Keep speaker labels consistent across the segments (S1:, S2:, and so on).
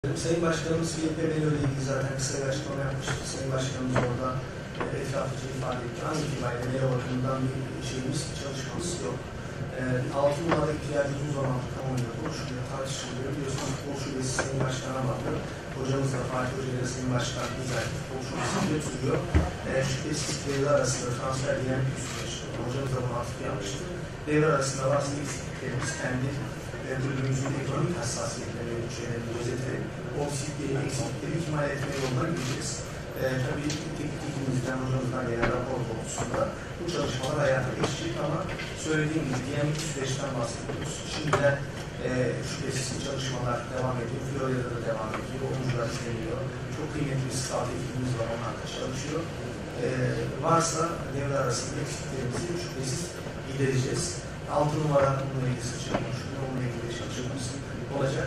S1: Sayın Başkanımız Filipe Melo ile ilgili zaten kısa bir açıklama yapmıştı. Sayın Başkanımız orada etraflıca ifade etti. An itibariyle Melo bakımından bir şeyimiz, çalışmamız yok. 6 numara ihtiyacı uzun zamandır kamuoyunda konuşuluyor, tartışılıyor. Biliyorsunuz futbol şubesi Sayın Başkan'a bağlı. Hocamız da Fatih Hoca ile Sayın Başkan güzel futbol şubesi götürüyor. Şüphesiz devre arasında transfer diyen bir süreç. Hocamız da bunu atıp yapmıştı. Devre arasında bazı eksikliklerimiz kendi bölümümüzün ekonomik hassasiyetleri ve bütçelerini gözeterek o eksiklikleri ikmal etme yoluna gideceğiz. Tabii teknik ekibimizden, hocamızdan gelen rapor doğrultusunda bu çalışmalar hayata geçecek ama söylediğim gibi dinamik süreçten bahsediyoruz. Şimdiden şüphesiz çalışmalar devam ediyor. Florya'da da devam ediyor. Oyuncular izleniyor. Çok kıymetli bir scout ekibimiz var. Onlar da çalışıyor. Varsa devre arasında eksiklerimizi şüphesiz gidereceğiz. 6 numara bununla ilgili sıçramış. Onunla ilgili çalışmamız olacak.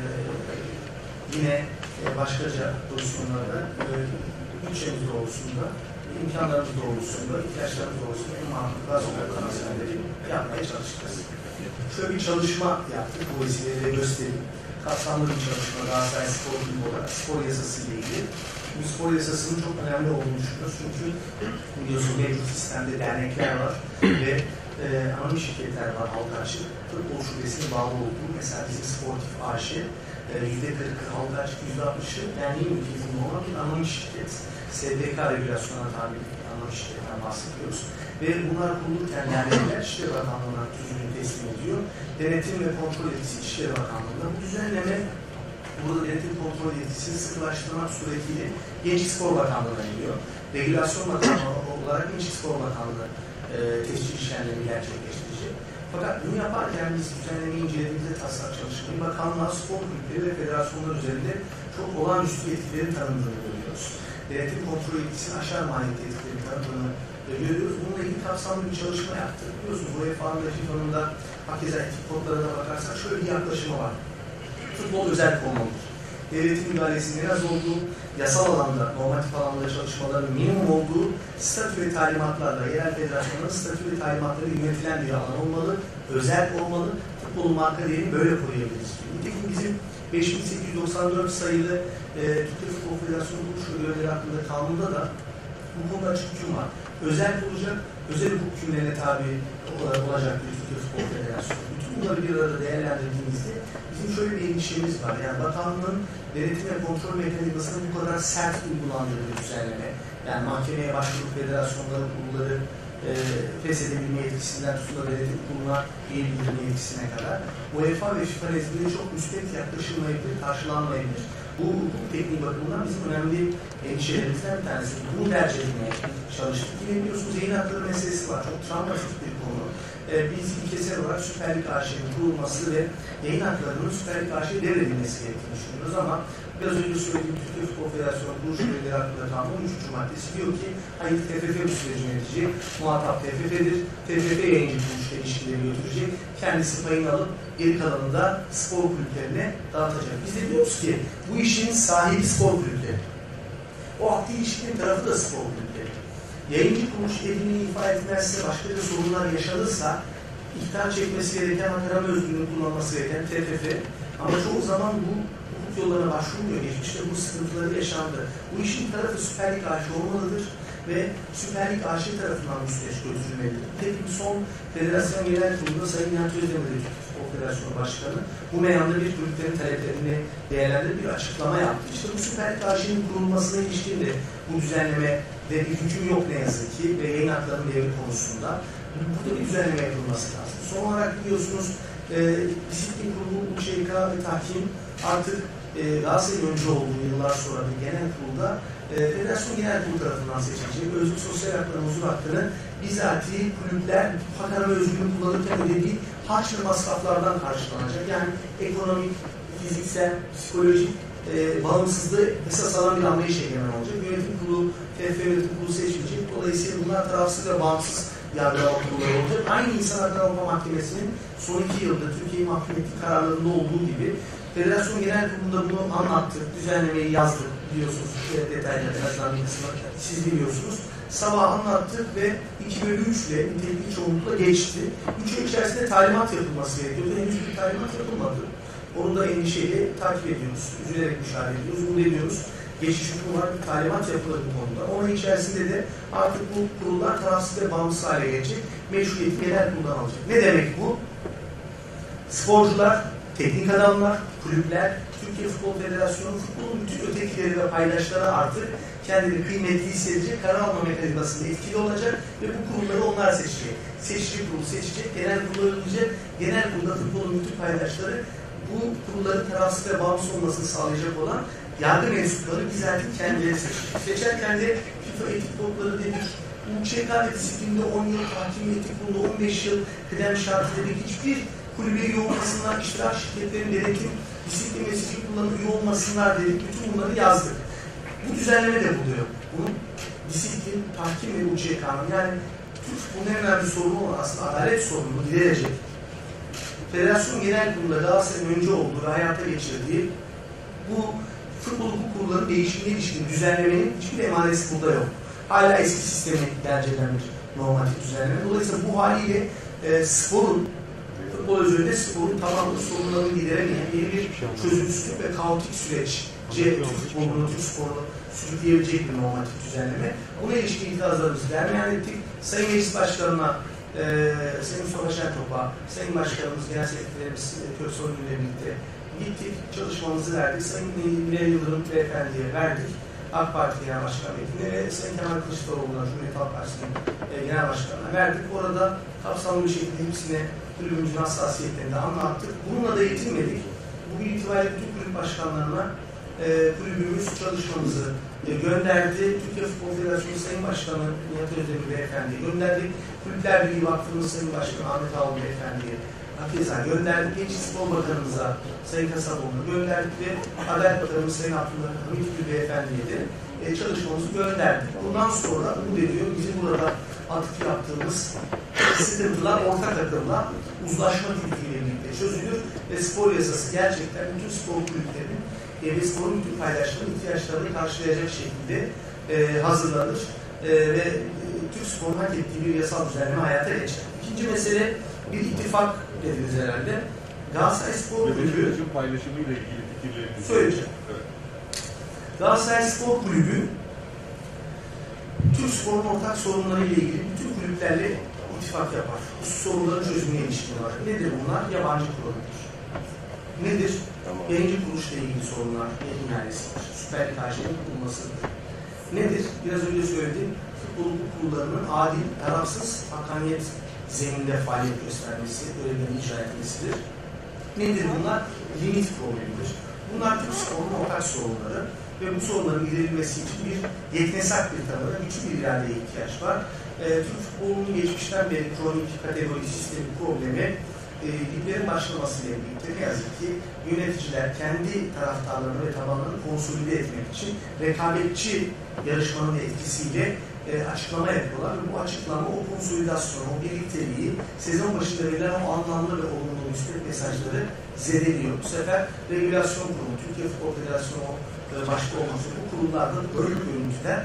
S1: Yine başkaca pozisyonlarda bütçemiz doğrultusunda, imkanlarımız doğrultusunda, ihtiyaçlarımız doğrultusunda en mantıklı azınlık transferleri yapmaya çalışacağız. Şöyle bir çalışma yaptık, bu vesileyle göstereyim. Kapsamlı bir çalışma, Galatasaray Spor Kulübü olarak spor yasası ile ilgili. Bu spor yasasının çok önemli olduğunu düşünüyoruz. Çünkü biliyorsunuz mevcut sistemde dernekler var ve anonim şirketler var, halka açık. Futbol şubesinin bağlı olduğu, mesela bizim Sportif AŞ, %40'ı halka açık, %60'ı derneğin ülkesinde olan bir anonim şirket. SDK regülasyona tabi anonim şirketten bahsediyoruz. Ve bunlar kurulurken dernekler İçişleri Bakanlığı'na tüzüğünü teslim ediyor. Denetim ve kontrol etkisi İçişleri Bakanlığı'nda. Bu düzenleme burada denetim kontrol etkisini sıkılaştırmak suretiyle Gençlik Spor Bakanlığı'na geliyor. Regülasyon Bakanlığı olarak Gençlik Spor Bakanlığı tescil işlemlerini gerçekleştirecek. Fakat bunu yaparken biz düzenlemeyi incelediğimizde taslak çalışmayı bakanlığa spor kulüpleri ve federasyonlar üzerinde çok olağanüstü yetkilerin tanındığını görüyoruz. Denetim kontrol etkisini aşağı maliyet yetkilerin tanındığını görüyoruz. Bununla ilgili kapsamlı bir çalışma yaptık. Biliyorsunuz UEFA'nın da FIFA'nın da hakeza etik kodlarına bakarsak şöyle bir yaklaşımı var. Futbol özel olmalıdır. Devletin müdahalesinin en az olduğu, yasal alanda, normatif alanda çalışmaların minimum olduğu, statü ve talimatlarla, yerel federasyonların statü ve talimatları yönetilen bir alan olmalı, özel olmalı, futbolun marka değerini böyle koruyabiliriz. Nitekim bizim 5894 sayılı Türkiye Futbol Federasyonu kuruluş ve görevleri hakkında kanunda da bu konuda açık hüküm var. Özel olacak, özel hukuk hükümlerine tabi olacak bir Türkiye Futbol Federasyonu. Bütün bunları bir arada değerlendirdiğimizde bizim şöyle bir endişemiz var. Yani bakanlığın denetim ve kontrol mekanizmasının bu kadar sert uygulandığı bir düzenleme. Yani mahkemeye başvurup federasyonların kurulları feshedebilme yetkisinden tutun da denetim kuruluna eğildirme yetkisine kadar UEFA ve FIFA nezdinde çok müspet yaklaşılmayabilir, karşılanmayabilir. Bu hukuk tekniği bakımından bizim önemli endişelerimizden bir tanesi. Bunu tercih etmeye çalıştık. Yine biliyorsunuz yayın hakları meselesi var. Çok travmatik bir konu. Biz ilkesel olarak Süper Lig AŞ'nin kurulması ve yayın haklarının Süper Lig AŞ'ye devredilmesi gerektiğini düşünüyoruz ama biraz önce söylediğim Türkiye Futbol Federasyonu kuruluş üyeleri hakkında kanun 13. maddesi diyor ki hayır TFF bu süreci yönetecek, muhatap TFF'dir, TFF yayıncı kuruluşla ilişkileri götürecek, kendisi payını alıp geri kalanını da spor kulüplerine dağıtacak. Biz de diyoruz ki bu işin sahibi spor kulüpleri. O akli ilişkinin tarafı da spor kulüpleri. Yayıncı kuruluş edilmeyi ifade etmezse, başka bir sorunlar yaşanırsa ihtar çekmesi gereken, aktarma özgürlüğünü kullanması gereken TFF. Ama çoğu zaman bu hukuk yollarına başvurmuyor. Geçmişte bu sıkıntıları yaşandı. Bu işin tarafı Süper Lig AŞ olmalıdır ve Süper Lig AŞ tarafından bu süreç götürülmelidir. Nitekim son Federasyon Genel Kurulu'nda Sayın Nihat Özdemir Futbol Federasyonu Başkanı bu meyanda bir kulüplerin taleplerini değerlendirip bir açıklama yaptı. İşte bu Süper Lig AŞ'nin kurulmasına ilişkin de bu düzenleme ve bir hüküm yok ne yazık ki ve yayın haklarının devri konusunda burada bir düzenleme yapılması lazım. Son olarak biliyorsunuz disiplin kurulu, ÇK ve tahkim artık Galatasaray'ın önce olduğu yıllar sonra bir genel kurulda Federasyon Genel Kurulu tarafından seçilecek. Özlük sosyal haklarının huzur hakkını bizatihi kulüpler hak arama özgürlüğünü kullanırken ödediği harç ve masraflardan karşılanacak. Yani ekonomik, fiziksel, psikolojik bağımsızlığı esas alan bir anlayış egemen olacak. Yönetim kurulu, TFF yönetim kurulu seçilecek. Dolayısıyla bunlar tarafsız ve bağımsız yargılama kurulları olacak. Aynı İnsan Hakları Avrupa Mahkemesi'nin son 2 yılda Türkiye'yi mahkum ettiği kararlarında olduğu gibi Federasyon Genel Kurulu'nda bunu anlattık, düzenlemeyi yazdık biliyorsunuz, detaylı en azından bir kısmı siz biliyorsunuz. Sabah anlattık ve 2/3 ile nitelikli çoğunlukla geçti. 3 ay içerisinde talimat yapılması gerekiyordu. Henüz bir talimat yapılmadı. Onu da endişeyle takip ediyoruz. Üzülerek müşahede ediyoruz. Bunu ediyoruz. Geçiş hükmü var, bir talimat yapılır bu konuda. Onun içerisinde de artık bu kurullar tarafsız ve bağımsız hale gelecek. Meşruiyeti genel kuruldan alacak. Ne demek bu? Sporcular, teknik adamlar, kulüpler, Türkiye Futbol Federasyonu, futbolun bütün ötekileri ve paydaşları artık kendini kıymetli hissedecek, karar alma mekanizmasında etkili olacak ve bu kurulları onlar seçecek. Seçici kurul seçecek, genel kurul önleyecek, genel kurulda futbolun bütün paydaşları bu kurulların tarafsız ve bağımsız olmasını sağlayacak olan yargı mensupları bizatihi kendileri seçecek. Seçerken de FIFA etik kodları dedik, UÇK disiplinde 10 yıl, tahkim etik kurulu 15 yıl kıdem şartı dedik, hiçbir kulübe üye olmasınlar, iştirak şirketlerin denetim, disiplin ve sicil kurullarına üye olmasınlar dedik, bütün bunları yazdık. Bu düzenleme de buluyor. Bunun disiplin, tahkim ve UÇK'nın yani Türk futbolunun en önemli sorunu olan aslında adalet sorununu giderecek. Federasyon Genel Kurulu'nda Galatasaray'ın önce olduğu ve hayata geçirdiği bu futbol hukuk kurullarının değişimine ilişkin düzenlemenin hiçbir emaresi burada yok. Hala eski sistemi tercih eden bir normatif düzenleme. Dolayısıyla bu haliyle sporun, futbol özünde sporun tamamı sorunlarını gideremeyen yeni bir çözümsüzlük ve kaotik süreç Türk futbolunu, Türk sporunu sürükleyebilecek bir normatif düzenleme. Buna ilişkin itirazlarımızı dermeyen ettik. Sayın Meclis Başkanı'na, Sayın Mustafa Şentop'a, Sayın Başkanımız, Genel Sekreterimiz Köksoy ile birlikte gittik, çalışmamızı verdik. Sayın Binali Yıldırım Beyefendi'ye verdik. AK Parti Genel Başkan Vekili'ne ve Sayın Kemal Kılıçdaroğlu'na, Cumhuriyet Halk Partisi'nin Genel Başkanı'na verdik. Orada kapsamlı bir şekilde hepsine kulübümüzün hassasiyetlerini de anlattık. Bununla da yetinmedik. Bugün itibariyle bütün kulüp başkanlarına kulübümüz çalışmamızı gönderdi. Türkiye Futbol Federasyonu Sayın Başkanı Nihat Özdemir Beyefendi'ye gönderdik. Kulüpler Birliği Vakfı'nın Sayın Başkanı Ahmet Ağol Beyefendi'ye hakeza gönderdik. Gençlik Spor Bakanımıza Sayın Kasaboğlu'na gönderdik ve Adalet Bakanımız Sayın Abdülhamit Gül Beyefendi'ye de çalışmamızı gönderdik. Bundan sonra umut ediyor bizim burada atıf yaptığımız sıkıntılar ortak akılla uzlaşma kültürüyle birlikte çözülür ve spor yasası gerçekten bütün spor kulüplerinin ve sporun bütün paydaşlarının ihtiyaçlarını karşılayacak şekilde hazırlanır ve Türk sporun hak ettiği bir yasal düzenleme hayata geçer. İkinci mesele bir ittifak dediniz herhalde. Galatasaray Spor Kulübü
S2: paylaşımıyla ilgili fikirlerini
S1: söyleyeceğim. Evet. Galatasaray Spor Kulübü Türk sporun ortak sorunları ile ilgili bütün kulüplerle ittifak yapar. Bu sorunların çözümüne ilişkin olarak. Nedir bunlar? Yabancı kuruludur. Nedir? Yayıncı kuruluşla ilgili sorunlar, yayın ihalesidir. Süper Lig karşılığının kurulmasıdır. Nedir? Biraz önce söylediğim futbol hukuk kurullarının adil, tarafsız, hakkaniyet zeminde faaliyet göstermesi, görevlerini icra etmesidir. Nedir bunlar? Limit problemidir. Bunlar Türk sporunun ortak sorunları ve bu sorunların giderilmesi için bir yeknesak bir tavıra, güçlü bir iradeye ihtiyaç var. Türk futbolunun geçmişten beri kronik kategori sistemi problemi liglerin başlamasıyla birlikte ne yazık ki yöneticiler kendi taraftarlarını ve tabanlarını konsolide etmek için rekabetçi yarışmanın etkisiyle açıklama yapıyorlar ve bu açıklama o konsolidasyonu, o birlikteliği, sezon başında verilen o anlamlı ve olumlu müspet mesajları zedeliyor. Bu sefer regülasyon kurumu, Türkiye Futbol Federasyonu başta olmak üzere bu kurullarda bölük bölüntüler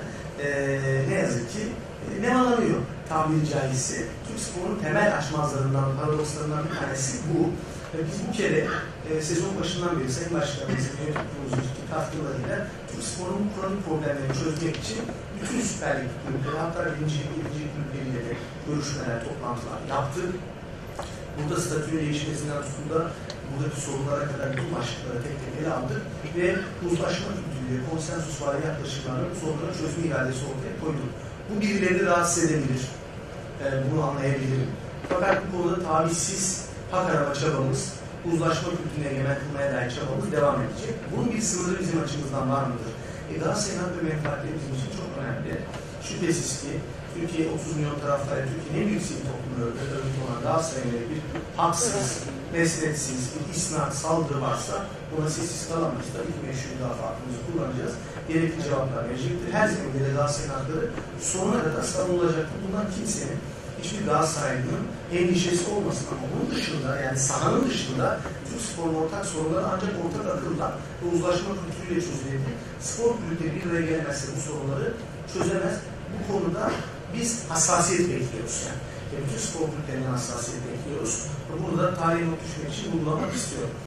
S1: ne yazık ki nemalanıyor tabiri caizse. Türk sporunun temel açmazlarından, paradokslarından bir tanesi bu. Biz bu kere sezon başından beri Sayın Başkanımızın yönetimimizin ciddi katkılarıyla Türk sporunun kronik problemlerini çözmek için bütün Süper Lig kulüpleri, hatta birinci kulüpleriyle de görüşmeler, toplantılar yaptık. Burada statünün değişmesinden tutun da buradaki sorunlara kadar bütün başlıkları tek tek ele aldık ve uzlaşma kültürüyle, konsensus var yaklaşımlarla bu sorunları çözme iradesi ortaya koyduk. Bu birilerini rahatsız edebilir. Bunu anlayabilirim. Fakat bu konuda tavizsiz hak arama çabamız, uzlaşma kültürüne egemen kılmaya dair çabamız devam edecek. Bunun bir sınırı bizim açımızdan var mıdır? Galatasaray'ın hak ve menfaatleri bizim için çok önemli. Şüphesiz ki Türkiye 30 milyon taraftarı, Türkiye'nin en büyük sivil toplumu örgütü olan Galatasaray'ın bir haksız, mesnetsiz, bir isnat, saldırı varsa buna sessiz kalamayız. Tabii ki meşru müdafaatımızı kullanacağız. Gerekli cevaplar verecektir. Her zeminde de Galatasaray'ın hakları sonuna kadar savunulacaktır. Bundan kimsenin, hiçbir Galatasaraylı'nın endişesi olmasın ama bunun dışında, yani sahanın dışında Türk sporun ortak sorunları ancak ortak akılla ve uzlaşma kültürüyle çözülebilir. Spor kulüpleri bir araya gelemezse bu sorunları çözemez. Bu konuda biz hassasiyet bekliyoruz yani. Bütün spor kulüplerinin hassasiyet bekliyoruz. Bunu da tarihe not düşmek için vurgulamak istiyorum.